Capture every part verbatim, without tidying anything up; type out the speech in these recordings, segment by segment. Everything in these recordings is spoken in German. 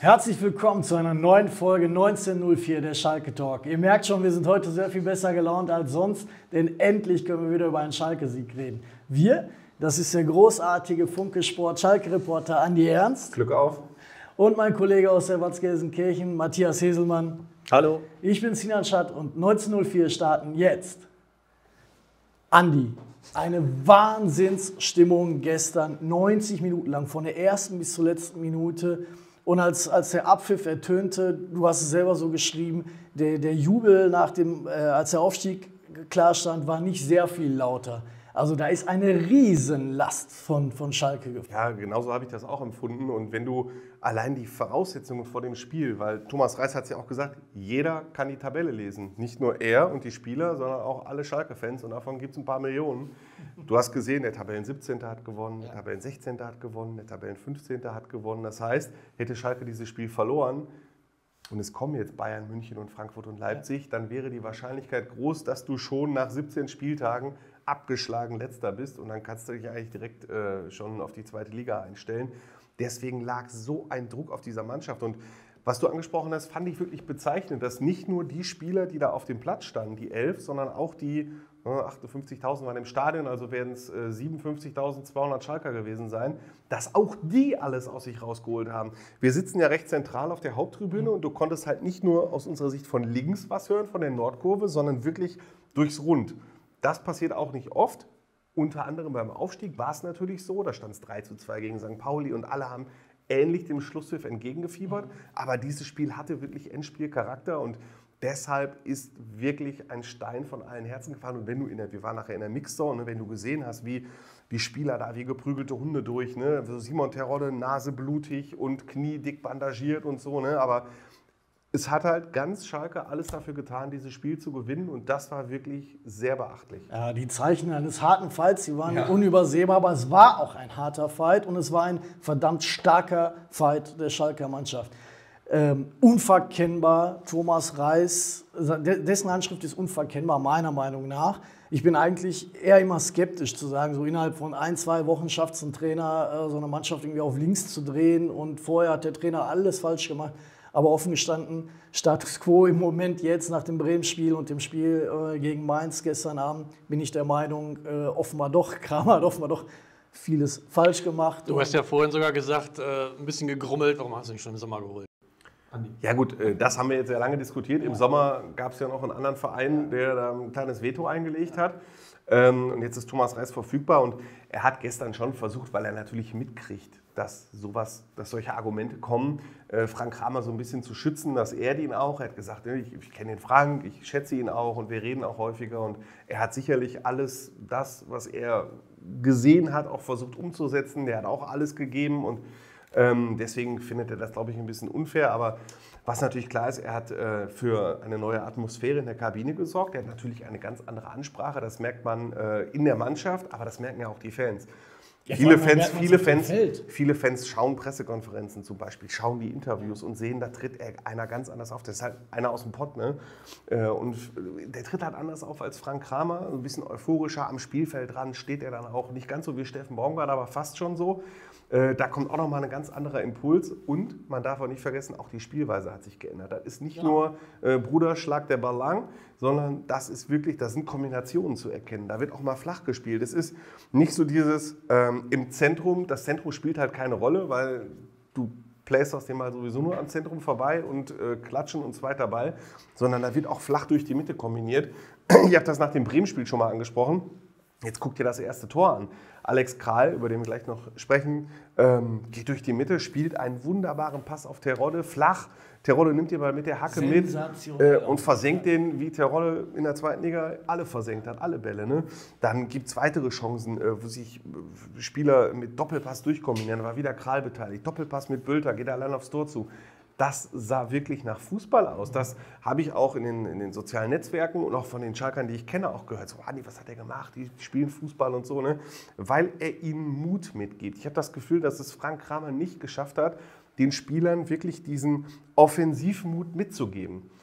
Herzlich willkommen zu einer neuen Folge neunzehnhundertvier der Schalke Talk. Ihr merkt schon, wir sind heute sehr viel besser gelaunt als sonst, denn endlich können wir wieder über einen Schalke-Sieg reden. Wir, das ist der großartige Funke Sport Schalke-Reporter Andi Ernst. Glück auf. Und mein Kollege aus der Watzgelsenkirchen, Matthias Heselmann. Hallo. Ich bin Sinan Schatt und neunzehnhundertvier starten jetzt. Andi, eine Wahnsinnsstimmung gestern, neunzig Minuten lang, von der ersten bis zur letzten Minute. Und als, als der Abpfiff ertönte, du hast es selber so geschrieben, der, der Jubel nach dem, äh, als der Aufstieg klar stand, war nicht sehr viel lauter. Also da ist eine Riesenlast von, von Schalke gefallen. Ja, genauso habe ich das auch empfunden. Und wenn du allein die Voraussetzungen vor dem Spiel, weil Thomas Reis hat es ja auch gesagt, jeder kann die Tabelle lesen. Nicht nur er und die Spieler, sondern auch alle Schalke-Fans. Und davon gibt es ein paar Millionen. Du hast gesehen, der Tabellen siebzehnte hat gewonnen, der Tabellen sechzehnte hat gewonnen, der Tabellen fünfzehnte hat gewonnen. Das heißt, hätte Schalke dieses Spiel verloren, und es kommen jetzt Bayern, München und Frankfurt und Leipzig, dann wäre die Wahrscheinlichkeit groß, dass du schon nach siebzehn Spieltagen abgeschlagen Letzter bist und dann kannst du dich eigentlich direkt äh, schon auf die zweite Liga einstellen. Deswegen lag so ein Druck auf dieser Mannschaft. Und was du angesprochen hast, fand ich wirklich bezeichnend, dass nicht nur die Spieler, die da auf dem Platz standen, die elf, sondern auch die äh, achtundfünfzigtausend waren im Stadion, also werden es äh, siebenundfünfzigtausendzweihundert Schalker gewesen sein, dass auch die alles aus sich rausgeholt haben. Wir sitzen ja recht zentral auf der Haupttribüne und du konntest halt nicht nur aus unserer Sicht von links was hören, von der Nordkurve, sondern wirklich durchs Rund. Das passiert auch nicht oft. Unter anderem beim Aufstieg war es natürlich so, da stand es drei zu zwei gegen Sankt Pauli und alle haben ähnlich dem Schlusspfiff entgegengefiebert. Aber dieses Spiel hatte wirklich Endspielcharakter und deshalb ist wirklich ein Stein von allen Herzen gefallen. Und wenn du in der, wir waren nachher in der Mixzone, ne, wenn du gesehen hast, wie die Spieler da wie geprügelte Hunde durch, ne, Simon Terodde, Nase blutig und Knie dick bandagiert und so, ne, aber es hat halt ganz Schalke alles dafür getan, dieses Spiel zu gewinnen und das war wirklich sehr beachtlich. Ja, die Zeichen eines harten Fights, die waren ja unübersehbar, aber es war auch ein harter Fight und es war ein verdammt starker Fight der Schalker Mannschaft. Ähm, unverkennbar, Thomas Reis, dessen Handschrift ist unverkennbar, meiner Meinung nach. Ich bin eigentlich eher immer skeptisch zu sagen, so innerhalb von ein, zwei Wochen schafft es ein Trainer, so eine Mannschaft irgendwie auf links zu drehen und vorher hat der Trainer alles falsch gemacht. Aber offen gestanden, Status Quo im Moment jetzt nach dem Bremen-Spiel und dem Spiel äh, gegen Mainz gestern Abend, bin ich der Meinung, äh, offenbar doch, Kramer hat offenbar doch vieles falsch gemacht. Du hast ja vorhin sogar gesagt, äh, ein bisschen gegrummelt, warum hast du ihn schon im Sommer geholt? Andi. Ja gut, äh, das haben wir jetzt sehr lange diskutiert. Im Sommer gab es ja noch einen anderen Verein, der da ein kleines Veto eingelegt hat. Ähm, und jetzt ist Thomas Reis verfügbar und er hat gestern schon versucht, weil er natürlich mitkriegt, dass sowas, dass solche Argumente kommen, äh, Frank Kramer so ein bisschen zu schützen, dass er ihn auch, er hat gesagt, ich, ich kenne den Frank, ich schätze ihn auch und wir reden auch häufiger und er hat sicherlich alles das, was er gesehen hat, auch versucht umzusetzen, der hat auch alles gegeben und ähm, deswegen findet er das, glaube ich, ein bisschen unfair, aber was natürlich klar ist, er hat äh, für eine neue Atmosphäre in der Kabine gesorgt. Er hat natürlich eine ganz andere Ansprache, das merkt man äh, in der Mannschaft, aber das merken ja auch die Fans. Ja, viele, Fans viele, Fans viele Fans schauen Pressekonferenzen zum Beispiel, schauen die Interviews und sehen, da tritt er einer ganz anders auf. Das ist halt einer aus dem Pott, ne? Und der tritt halt anders auf als Frank Kramer, ein bisschen euphorischer am Spielfeld dran, steht er dann auch nicht ganz so wie Steffen Baumgart, aber fast schon so. Da kommt auch nochmal ein ganz anderer Impuls und man darf auch nicht vergessen, auch die Spielweise hat sich geändert. Das ist nicht ja. nur äh, Bruder, schlag der Ball lang, sondern das ist wirklich, da sind Kombinationen zu erkennen. Da wird auch mal flach gespielt. Es ist nicht so dieses ähm, im Zentrum, das Zentrum spielt halt keine Rolle, weil du playst aus dem Mal sowieso nur am Zentrum vorbei und äh, klatschen und zweiter Ball, sondern da wird auch flach durch die Mitte kombiniert. Ich habe das nach dem Bremen-Spiel schon mal angesprochen. Jetzt guck dir das erste Tor an. Alex Kral, über den wir gleich noch sprechen, ähm, geht durch die Mitte, spielt einen wunderbaren Pass auf Terodde, flach. Terodde nimmt den Ball mit der Hacke mit äh, und versenkt den, wie Terodde in der zweiten Liga alle versenkt hat, alle Bälle. Ne? Dann gibt es weitere Chancen, äh, wo sich äh, Spieler mit Doppelpass durchkombinieren. Da war wieder Kral beteiligt. Doppelpass mit Bülter, geht allein aufs Tor zu. Das sah wirklich nach Fußball aus. Das habe ich auch in den, in den sozialen Netzwerken und auch von den Schalkern, die ich kenne, auch gehört. So, Andi, was hat er gemacht? Die spielen Fußball und so, ne? Weil er ihnen Mut mitgibt. Ich habe das Gefühl, dass es Frank Kramer nicht geschafft hat, den Spielern wirklich diesen Offensivmut mitzugeben.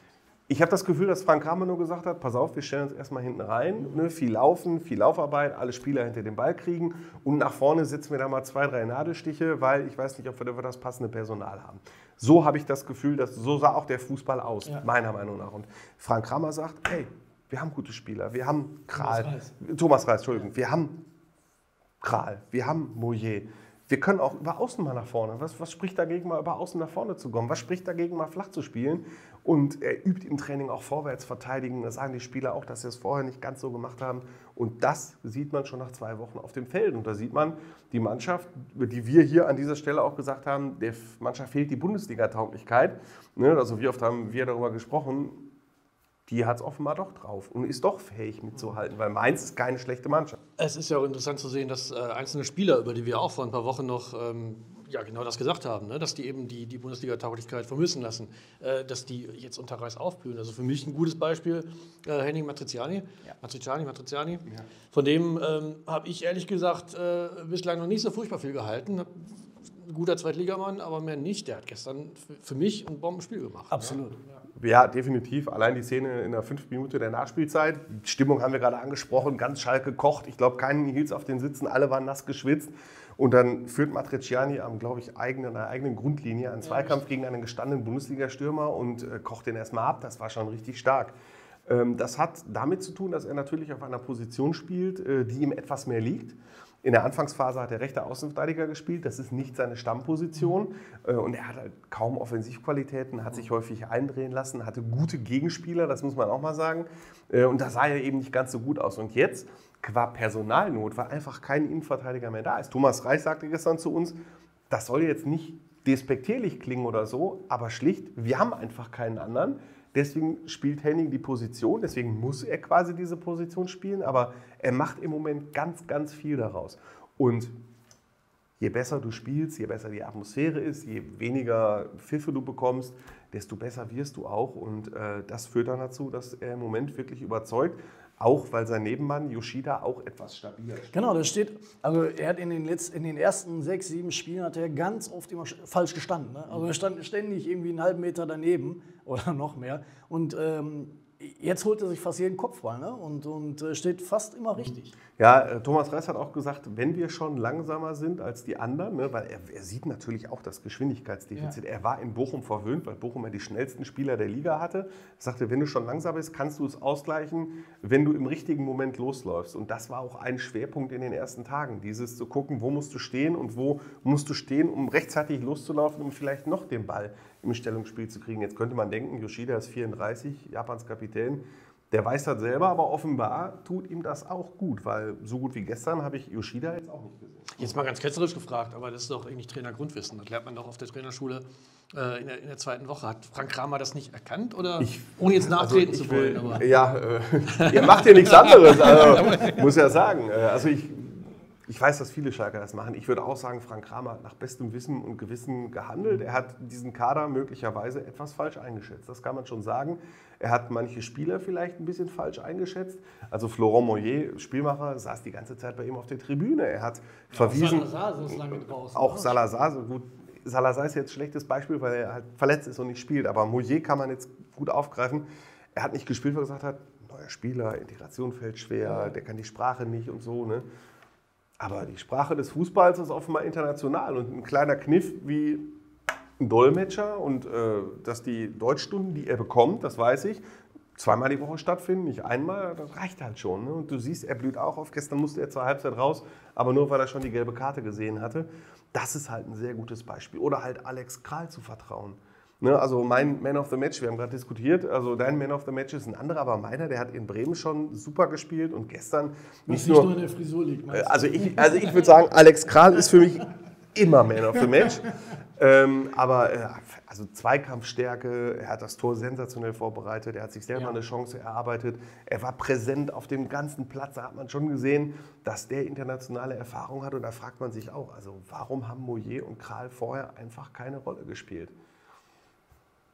Ich habe das Gefühl, dass Frank Kramer nur gesagt hat, pass auf, wir stellen uns erstmal hinten rein, ne, viel Laufen, viel Laufarbeit, alle Spieler hinter den Ball kriegen und nach vorne setzen wir da mal zwei, drei Nadelstiche, weil ich weiß nicht, ob wir dafür das passende Personal haben. So habe ich das Gefühl, dass so sah auch der Fußball aus, ja. meiner Meinung nach. Und Frank Kramer sagt, hey, wir haben gute Spieler, wir haben Kral, Thomas Reis, Thomas Reis Entschuldigung, wir haben Kral, wir haben Moyet. Wir können auch über Außen mal nach vorne. Was, was spricht dagegen, mal über Außen nach vorne zu kommen? Was spricht dagegen, mal flach zu spielen? Und er übt im Training auch vorwärts verteidigen. Da sagen die Spieler auch, dass sie es vorher nicht ganz so gemacht haben. Und das sieht man schon nach zwei Wochen auf dem Feld. Und da sieht man, die Mannschaft, über die wir hier an dieser Stelle auch gesagt haben, der Mannschaft fehlt die Bundesliga-Tauglichkeit. Ne? Also wie oft haben wir darüber gesprochen? Die hat es offenbar doch drauf und ist doch fähig mitzuhalten, weil Mainz ist keine schlechte Mannschaft. Es ist ja auch interessant zu sehen, dass äh, einzelne Spieler, über die wir auch vor ein paar Wochen noch ähm, ja, genau das gesagt haben, ne? Dass die eben die, die Bundesliga-Tauglichkeit vermissen lassen, äh, dass die jetzt unter Reis aufblühen. Also für mich ein gutes Beispiel, äh, Henning Matriciani, ja. Matriciani, Matriciani. Ja. Von dem ähm, habe ich ehrlich gesagt äh, bislang noch nicht so furchtbar viel gehalten. Ein guter Zweitligamann, aber mehr nicht. Der hat gestern für mich ein Bombenspiel gemacht. Absolut. Ja. Ja, definitiv. Allein die Szene in der fünften Minute der Nachspielzeit. Die Stimmung haben wir gerade angesprochen, ganz Schalke kocht. Ich glaube, keinen hielt es auf den Sitzen, alle waren nass geschwitzt. Und dann führt Matriciani am, glaube ich, eigenen, einer eigenen Grundlinie einen Zweikampf gegen einen gestandenen Bundesliga-Stürmer und äh, kocht den erstmal ab. Das war schon richtig stark. Ähm, das hat damit zu tun, dass er natürlich auf einer Position spielt, äh, die ihm etwas mehr liegt. In der Anfangsphase hat er rechter Außenverteidiger gespielt, das ist nicht seine Stammposition und er hat halt kaum Offensivqualitäten, hat sich häufig eindrehen lassen, hatte gute Gegenspieler, das muss man auch mal sagen, und da sah er eben nicht ganz so gut aus. Und jetzt, qua Personalnot, weil einfach kein Innenverteidiger mehr da ist. Thomas Reis sagte gestern zu uns, das soll jetzt nicht despektierlich klingen oder so, aber schlicht, wir haben einfach keinen anderen. Deswegen spielt Henning die Position, deswegen muss er quasi diese Position spielen, aber er macht im Moment ganz, ganz viel daraus. Und je besser du spielst, je besser die Atmosphäre ist, je weniger Pfiffe du bekommst, desto besser wirst du auch. Und äh, das führt dann dazu, dass er im Moment wirklich überzeugt. Auch weil sein Nebenmann Yoshida auch etwas stabiler spielt. Genau, das steht, also er hat in den, Letz-, in den ersten sechs, sieben Spielen hat er ganz oft immer falsch gestanden. Ne? Also er stand ständig irgendwie einen halben Meter daneben oder noch mehr. Und ähm, jetzt holt er sich fast jeden Kopfball, ne? und, und steht fast immer richtig. Ja, Thomas Reis hat auch gesagt, wenn wir schon langsamer sind als die anderen, ne, weil er, er sieht natürlich auch das Geschwindigkeitsdefizit. Ja. Er war in Bochum verwöhnt, weil Bochum ja die schnellsten Spieler der Liga hatte. Er sagte, wenn du schon langsam bist, kannst du es ausgleichen, wenn du im richtigen Moment losläufst. Und das war auch ein Schwerpunkt in den ersten Tagen, dieses zu gucken, wo musst du stehen und wo musst du stehen, um rechtzeitig loszulaufen, um vielleicht noch den Ball im Stellungsspiel zu kriegen. Jetzt könnte man denken, Yoshida ist vierunddreißig, Japans Kapitän. Der weiß das selber, aber offenbar tut ihm das auch gut, weil so gut wie gestern habe ich Yoshida jetzt auch nicht gesehen. Jetzt mal ganz ketzerisch gefragt, aber das ist doch eigentlich Trainergrundwissen. Das lernt man doch auf der Trainerschule äh, in, der, in der zweiten Woche. Hat Frank Kramer das nicht erkannt? Oder ich, ohne jetzt nachtreten also zu will, wollen? Aber. Ja, äh, ihr macht hier nichts anderes, also, muss ja sagen. Also ich, ich weiß, dass viele Schalker das machen. Ich würde auch sagen, Frank Kramer hat nach bestem Wissen und Gewissen gehandelt. Er hat diesen Kader möglicherweise etwas falsch eingeschätzt. Das kann man schon sagen. Er hat manche Spieler vielleicht ein bisschen falsch eingeschätzt. Also Florent Moyet, Spielmacher, saß die ganze Zeit bei ihm auf der Tribüne. Er hat ja, verwiesen. Auch Salazar ist lange draußen. Auch Salazar, so gut. Salazar ist jetzt ein schlechtes Beispiel, weil er halt verletzt ist und nicht spielt. Aber Moyet kann man jetzt gut aufgreifen. Er hat nicht gespielt, weil er gesagt hat, neuer Spieler, Integration fällt schwer, ja. Der kann die Sprache nicht und so. Ne? Aber die Sprache des Fußballs ist offenbar international. Und ein kleiner Kniff wie ein Dolmetscher und äh, dass die Deutschstunden, die er bekommt, das weiß ich, zweimal die Woche stattfinden, nicht einmal, das reicht halt schon. Ne? Und du siehst, er blüht auch auf. Gestern musste er zur Halbzeit raus, aber nur, weil er schon die gelbe Karte gesehen hatte. Das ist halt ein sehr gutes Beispiel. Oder halt Alex Kral zu vertrauen. Ne? Also mein Man of the Match, wir haben gerade diskutiert, also dein Man of the Match ist ein anderer, aber meiner, der hat in Bremen schon super gespielt und gestern nicht, nicht nur, nur in der Frisur liegt. Also ich, also ich würde sagen, Alex Kral ist für mich immer Man of the Match. Ähm, aber äh, also Zweikampfstärke, er hat das Tor sensationell vorbereitet, er hat sich selber ja. eine Chance erarbeitet, er war präsent auf dem ganzen Platz, da hat man schon gesehen, dass der internationale Erfahrung hat und da fragt man sich auch, also warum haben Moyet und Kral vorher einfach keine Rolle gespielt?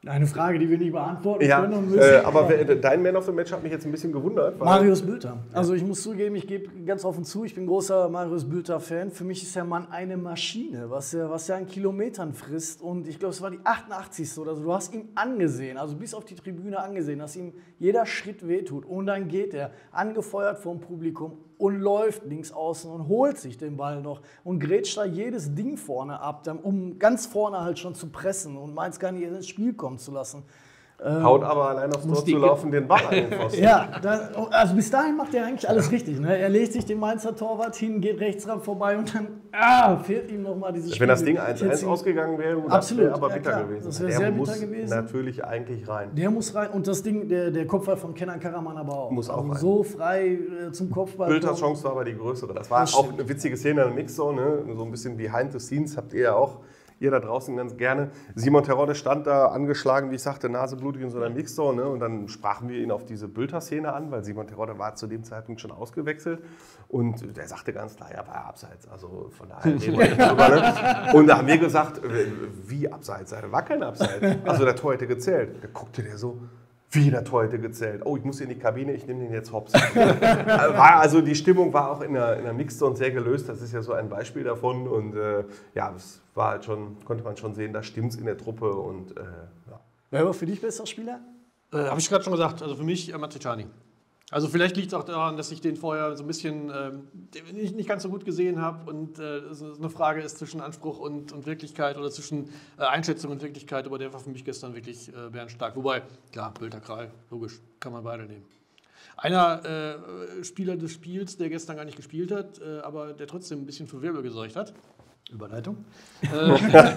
Eine Frage, die wir nicht beantworten Ja, können und müssen. äh, aber wer, dein Man of the Match hat mich jetzt ein bisschen gewundert. Weil Marius Bülter. Also ich muss zugeben, ich gebe ganz offen zu, ich bin großer Marius Bülter-Fan. Für mich ist der Mann eine Maschine, was er, was er an Kilometern frisst. Und ich glaube, es war die achtundachtzigste oder so. Du hast ihm angesehen, also bis auf die Tribüne angesehen, dass ihm jeder Schritt wehtut. Und dann geht er, angefeuert vom Publikum, und läuft links außen und holt sich den Ball noch und grätscht da jedes Ding vorne ab, um ganz vorne halt schon zu pressen und meint es gar nicht ins Spiel kommen zu lassen. Haut aber allein aufs Tor zu laufen, den Ball an den Pfosten. Ja, das, also bis dahin macht er eigentlich alles richtig. Ne? Er legt sich den Mainzer Torwart hin, geht rechts ran vorbei und dann ah, fehlt ihm nochmal dieses Spiel. Wenn das Ding eins eins ausgegangen wäre, das wäre aber bitter ja, gewesen. Das wäre der sehr muss bitter gewesen. natürlich eigentlich rein. Der muss rein und das Ding, der, der Kopfball von Kenan Karaman aber auch. Muss auch also rein. So frei äh, zum Kopfball. Bülters Chance war aber die größere. Das war Das auch stimmt. eine witzige Szene in der Mixzone, ne? So ein bisschen behind the scenes habt ihr ja auch. Ihr da draußen ganz gerne. Simon Terodde stand da angeschlagen, wie ich sagte, naseblutig in so einer Mixzone. Ne? Und dann sprachen wir ihn auf diese Bülter-Szene an, weil Simon Terodde war zu dem Zeitpunkt schon ausgewechselt. Und der sagte ganz klar, ja, war ja abseits. Also von daher reden wir nicht drüber. Ne? Und da haben wir gesagt, wie abseits? Da war kein Abseits. Also der Tor hätte gezählt. Da guckte der so, wie der Tor hätte gezählt. Oh, ich muss in die Kabine, ich nehme den jetzt hops. War, also die Stimmung war auch in der, in der Mixzone sehr gelöst. Das ist ja so ein Beispiel davon. Und äh, ja, das war halt schon, konnte man schon sehen, da stimmt es in der Truppe. Und, äh, ja. Wer war für dich bester Spieler? Äh, Habe ich gerade schon gesagt, also für mich äh, Matriciani. Also vielleicht liegt es auch daran, dass ich den vorher so ein bisschen ähm, nicht, nicht ganz so gut gesehen habe und äh, es eine Frage ist zwischen Anspruch und, und Wirklichkeit oder zwischen äh, Einschätzung und Wirklichkeit, aber der war für mich gestern wirklich äh, bärenstark. Wobei, klar, Bülter, Kral, logisch, kann man beide nehmen. Einer äh, Spieler des Spiels, der gestern gar nicht gespielt hat, äh, aber der trotzdem ein bisschen für Wirbel gesorgt hat. Überleitung. äh,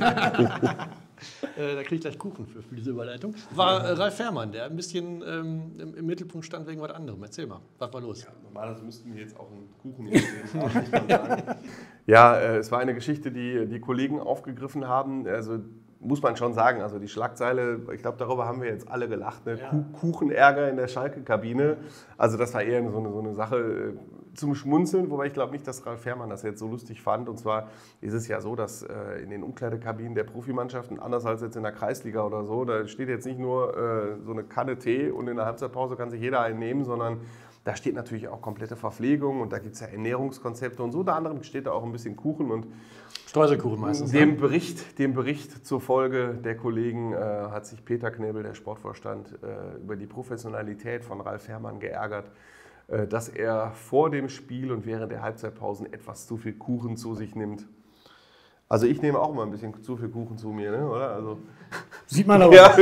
äh, da kriege ich gleich Kuchen für, für diese Überleitung. War äh, Ralf Fährmann, der ein bisschen ähm, im, im Mittelpunkt stand wegen was anderem. Erzähl mal, was war los? Ja, normalerweise müssten wir jetzt auch einen Kuchen hier stehen haben, muss man sagen. Ja, äh, es war eine Geschichte, die die Kollegen aufgegriffen haben. Also muss man schon sagen, also die Schlagzeile, ich glaube, darüber haben wir jetzt alle gelacht, ne? Ja. Kuchenärger in der Schalke-Kabine. Also das war eher so eine, so eine Sache äh, zum Schmunzeln, wobei ich glaube nicht, dass Ralf Fährmann das jetzt so lustig fand. Und zwar ist es ja so, dass äh, in den Umkleidekabinen der Profimannschaften, anders als jetzt in der Kreisliga oder so, da steht jetzt nicht nur äh, so eine Kanne Tee und in der Halbzeitpause kann sich jeder einen nehmen, sondern da steht natürlich auch komplette Verpflegung und da gibt es ja Ernährungskonzepte und so. Unter anderem steht da auch ein bisschen Kuchen und Streuselkuchen meistens. Dem ne? Bericht, dem Bericht zufolge der Kollegen äh, hat sich Peter Knebel, der Sportvorstand, äh, über die Professionalität von Ralf Fährmann geärgert, äh, dass er vor dem Spiel und während der Halbzeitpausen etwas zu viel Kuchen zu sich nimmt. Also ich nehme auch mal ein bisschen zu viel Kuchen zu mir, ne? Oder? Also Sieht man aber. ja.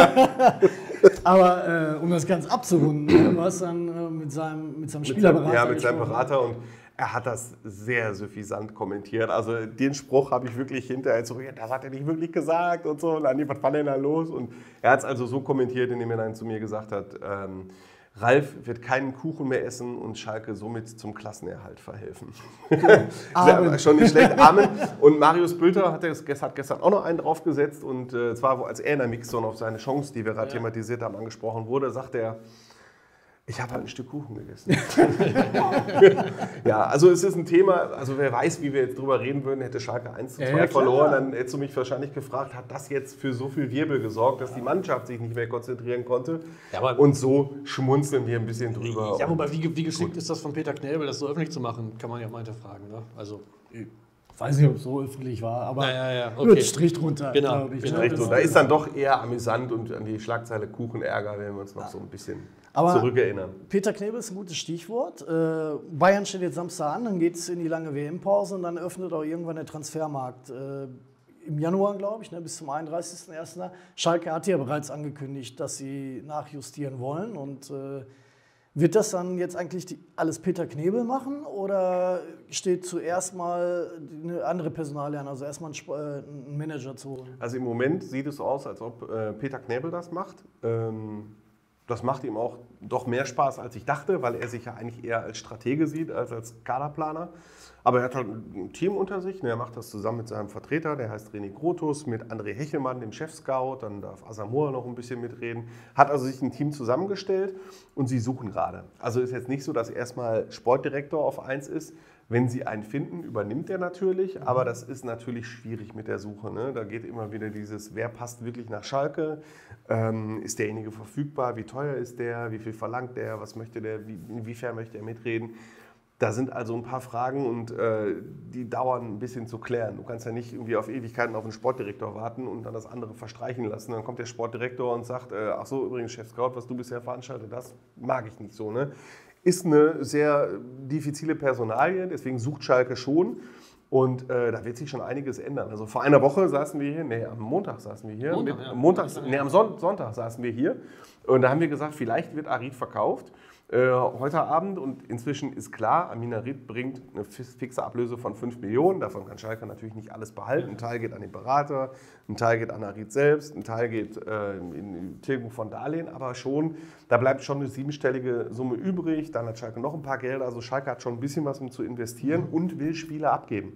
Aber äh, um das ganz abzurunden, du hast dann äh, mit seinem, mit seinem Spielerberater Ja, mit seinem gesprochen. Berater und er hat das sehr suffisant kommentiert. Also den Spruch habe ich wirklich hinterher so, ja, das hat er nicht wirklich gesagt und so. Und dann, was war denn da los? Und er hat es also so kommentiert, indem er dann zu mir gesagt hat, ähm, Ralf wird keinen Kuchen mehr essen und Schalke somit zum Klassenerhalt verhelfen. Amen. Schon nicht schlecht, Amen. Und Marius Bülter hat, das, hat gestern auch noch einen draufgesetzt und äh, zwar, als er in der Mixzone auf seine Chance, die wir gerade ja. thematisiert haben, angesprochen wurde, sagt er, ich habe halt ein Stück Kuchen gegessen. Ja, also es ist ein Thema, also wer weiß, wie wir jetzt drüber reden würden, hätte Schalke eins zu zwei Ja, ja, verloren, dann hättest du mich wahrscheinlich gefragt, hat das jetzt für so viel Wirbel gesorgt, dass die Mannschaft sich nicht mehr konzentrieren konnte? Ja, aber- und so schmunzeln wir ein bisschen drüber. Ja, wobei, wie, wie geschickt ist das von Peter Knebel, das so öffentlich zu machen, kann man ja mal hinterfragen. Ne? Also, Ich weiß nicht, ob es so öffentlich war, aber Ja, ja, ja, gut, okay. Strich drunter, Genau, glaube ich. genau. ne? Recht, Das- und da ist dann doch eher amüsant und an die Schlagzeile Kuchenärger, wenn wir uns noch so ein bisschen Aber- zurückerinnern. Peter Knebel ist ein gutes Stichwort. Äh, Bayern steht jetzt Samstag an, dann geht es in die lange W M-Pause und dann öffnet auch irgendwann der Transfermarkt. Äh, Im Januar, glaube ich, ne, bis zum einunddreißigsten ersten Schalke hat ja bereits angekündigt, dass sie nachjustieren wollen. Und äh, wird das dann jetzt eigentlich die, alles Peter Knebel machen oder steht zuerst mal eine andere Personalie an, also erstmal einen, Sp- äh, einen Manager zu holen? Also im Moment sieht es so aus, als ob äh, Peter Knebel das macht. Ähm, das macht ihm auch doch mehr Spaß, als ich dachte, weil er sich ja eigentlich eher als Stratege sieht, als als Kaderplaner. Aber er hat halt ein Team unter sich. Er macht das zusammen mit seinem Vertreter, der heißt René Grotus, mit André Hechelmann, dem Chef-Scout. Dann darf Asamoah noch ein bisschen mitreden. Hat also sich ein Team zusammengestellt und sie suchen gerade. Also ist jetzt nicht so, dass erstmal Sportdirektor auf eins ist, Wenn sie einen finden, übernimmt er natürlich, aber das ist natürlich schwierig mit der Suche. Ne? Da geht immer wieder dieses, wer passt wirklich nach Schalke? Ähm, ist derjenige verfügbar? Wie teuer ist der? Wie viel verlangt der? Was möchte der? Wie, inwiefern möchte er mitreden? Da sind also ein paar Fragen und äh, die dauern ein bisschen zu klären. Du kannst ja nicht irgendwie auf Ewigkeiten auf einen Sportdirektor warten und dann das andere verstreichen lassen. Dann kommt der Sportdirektor und sagt, äh, ach so, übrigens Chef Scout, was du bisher veranstaltet hast, mag ich nicht so. Ne? Ist eine sehr diffizile Personalie, deswegen sucht Schalke schon. Und äh, da wird sich schon einiges ändern. Also vor einer Woche saßen wir hier, nee, am Montag saßen wir hier. Montag, mit, ja. Montag, nee, am Son Sonntag saßen wir hier. Und da haben wir gesagt, vielleicht wird Arid verkauft. Äh, heute Abend, und inzwischen ist klar, Amin Arid bringt eine fixe Ablöse von fünf Millionen. Davon kann Schalke natürlich nicht alles behalten. Ein Teil geht an den Berater, ein Teil geht an Arid selbst, ein Teil geht äh, in die Tilgung von Darlehen, aber schon, da bleibt schon eine siebenstellige Summe übrig. Dann hat Schalke noch ein paar Gelder. Also Schalke hat schon ein bisschen was, um zu investieren und will Spieler abgeben.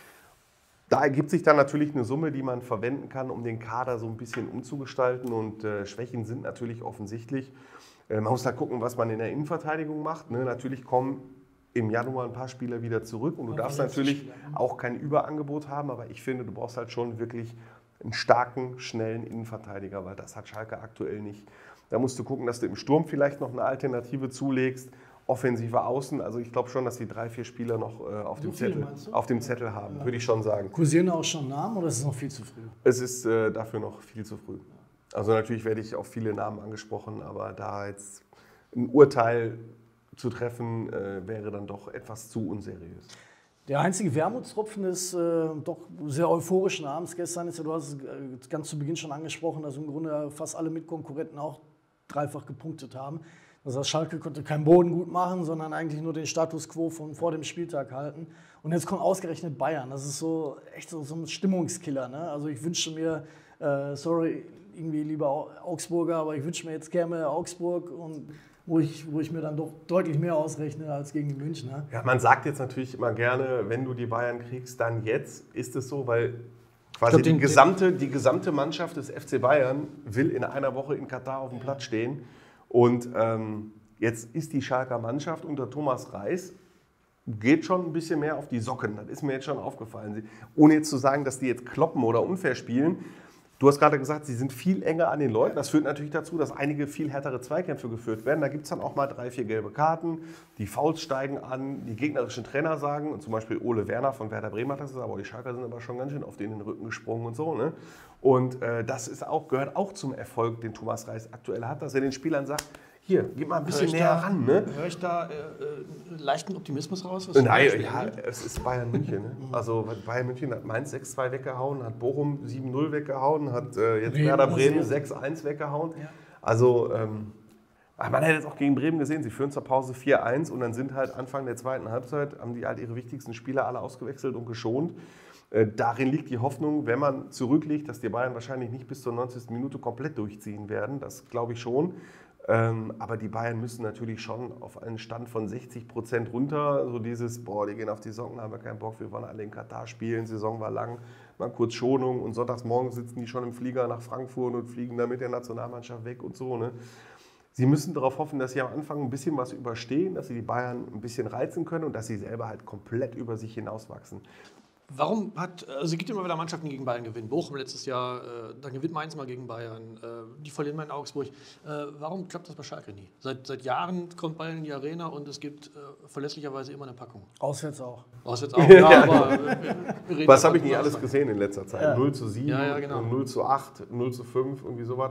Da ergibt sich dann natürlich eine Summe, die man verwenden kann, um den Kader so ein bisschen umzugestalten. Und äh, Schwächen sind natürlich offensichtlich. Man muss da gucken, was man in der Innenverteidigung macht. Ne? Natürlich kommen im Januar ein paar Spieler wieder zurück und du darfst natürlich auch kein Überangebot haben, aber ich finde, du brauchst halt schon wirklich einen starken, schnellen Innenverteidiger, weil das hat Schalke aktuell nicht. Da musst du gucken, dass du im Sturm vielleicht noch eine Alternative zulegst, offensive Außen. Also ich glaube schon, dass die drei, vier Spieler noch äh, auf, dem Zettel, auf dem Zettel haben, ja. Würde ich schon sagen. Kursieren auch schon Namen oder ist es noch viel zu früh? Es ist äh, dafür noch viel zu früh. Also natürlich werde ich auf viele Namen angesprochen, aber da jetzt ein Urteil zu treffen, äh, wäre dann doch etwas zu unseriös. Der einzige Wermutstropfen ist äh, doch sehr euphorischen Abends gestern. Ist ja, du hast es äh, ganz zu Beginn schon angesprochen, dass im Grunde fast alle Mitkonkurrenten auch dreifach gepunktet haben. Das heißt, Schalke konnte keinen Boden gut machen, sondern eigentlich nur den Status quo von vor dem Spieltag halten. Und jetzt kommt ausgerechnet Bayern. Das ist so echt so, so ein Stimmungskiller. Ne? Also ich wünsche mir, äh, sorry, irgendwie lieber Augsburger, aber ich wünsche mir jetzt gerne Augsburg, und wo ich, wo ich mir dann doch deutlich mehr ausrechne als gegen die Münchner. Ja, man sagt jetzt natürlich immer gerne, wenn du die Bayern kriegst, dann jetzt. Ist es so, weil quasi glaub, die, gesamte, die gesamte Mannschaft des F C Bayern will in einer Woche in Katar auf dem Platz stehen. Und ähm, jetzt ist die Schalker Mannschaft unter Thomas Reis, geht schon ein bisschen mehr auf die Socken. Das ist mir jetzt schon aufgefallen. Sie, ohne jetzt zu sagen, dass die jetzt kloppen oder unfair spielen. Du hast gerade gesagt, sie sind viel enger an den Leuten. Das führt natürlich dazu, dass einige viel härtere Zweikämpfe geführt werden. Da gibt es dann auch mal drei, vier gelbe Karten. Die Fouls steigen an. Die gegnerischen Trainer sagen, und zum Beispiel Ole Werner von Werder Bremen hat das gesagt, aber die Schalker sind aber schon ganz schön auf den Rücken gesprungen und so. Ne? Und äh, das ist auch, gehört auch zum Erfolg, den Thomas Reis aktuell hat, dass er den Spielern sagt, hier, gib mal ein bisschen näher da, ran. Ne? Höre ich da äh, äh, leichten Optimismus raus? Was Nein, ja, es ist Bayern München. Ne? Also Bayern München hat Mainz sechs zwei weggehauen, hat Bochum sieben null weggehauen, hat äh, jetzt Bremen, Werder Bremen sechs eins weggehauen. Ja. Also ähm, man hätte jetzt auch gegen Bremen gesehen, sie führen zur Pause vier eins und dann sind halt Anfang der zweiten Halbzeit, haben die halt ihre wichtigsten Spieler alle ausgewechselt und geschont. Äh, darin liegt die Hoffnung, wenn man zurückliegt, dass die Bayern wahrscheinlich nicht bis zur neunzigsten Minute komplett durchziehen werden. Das glaube ich schon. Ähm, aber die Bayern müssen natürlich schon auf einen Stand von sechzig Prozent runter. So dieses, boah, die gehen auf die Socken, haben wir keinen Bock, wir wollen alle in Katar spielen, Saison war lang, mal kurz Schonung und sonntags morgens sitzen die schon im Flieger nach Frankfurt und fliegen dann mit der Nationalmannschaft weg und so. Ne? Sie müssen darauf hoffen, dass sie am Anfang ein bisschen was überstehen, dass sie die Bayern ein bisschen reizen können und dass sie selber halt komplett über sich hinauswachsen. Warum hat, also es gibt immer wieder Mannschaften, die gegen Bayern gewinnen. Bochum letztes Jahr, äh, dann gewinnt Mainz mal gegen Bayern, äh, die verlieren mal in Augsburg. Äh, warum klappt das bei Schalke nie? Seit, seit Jahren kommt Bayern in die Arena und es gibt äh, verlässlicherweise immer eine Packung. Auswärts auch. Auswärts auch, ja, aber äh, wir reden Was habe ich nicht alles gesehen in letzter Zeit? Ja. null zu sieben, ja, ja, genau. null zu acht, null zu fünf, irgendwie sowas.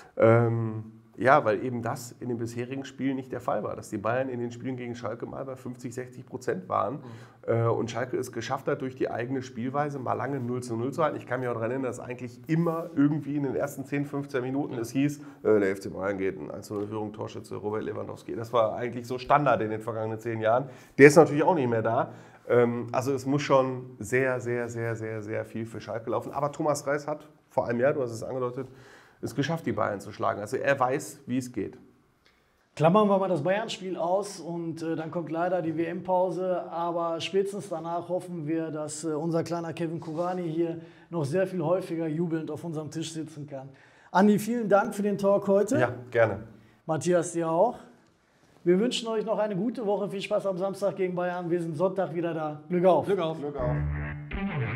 Ähm, Ja, weil eben das in den bisherigen Spielen nicht der Fall war, dass die Bayern in den Spielen gegen Schalke mal bei fünfzig, sechzig Prozent waren. Mhm. Und Schalke es geschafft hat, durch die eigene Spielweise mal lange null zu null zu halten. Ich kann mich auch daran erinnern, dass eigentlich immer irgendwie in den ersten zehn, fünfzehn Minuten es hieß, äh, der F C Bayern geht in eins zu null Führung, Torschütze Robert Lewandowski. Das war eigentlich so Standard in den vergangenen zehn Jahren. Der ist natürlich auch nicht mehr da. Also es muss schon sehr, sehr, sehr, sehr, sehr viel für Schalke laufen. Aber Thomas Reis hat vor einem Jahr, du hast es angedeutet, es geschafft, die Bayern zu schlagen. Also er weiß, wie es geht. Klammern wir mal das Bayern-Spiel aus und äh, dann kommt leider die W M-Pause. Aber spätestens danach hoffen wir, dass äh, unser kleiner Kevin Kurani hier noch sehr viel häufiger jubelnd auf unserem Tisch sitzen kann. Andi, vielen Dank für den Talk heute. Ja, gerne. Matthias, dir auch. Wir wünschen euch noch eine gute Woche. Viel Spaß am Samstag gegen Bayern. Wir sind Sonntag wieder da. Glück auf. Glück auf. Glück auf.